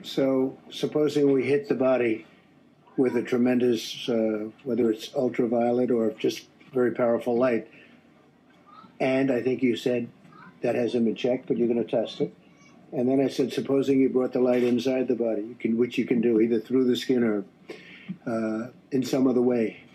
So supposing we hit the body with a tremendous, whether it's ultraviolet or just very powerful light, and I think you said that hasn't been checked, but you're going to test it. And then I said, supposing you brought the light inside the body, which you can do either through the skin or in some other way.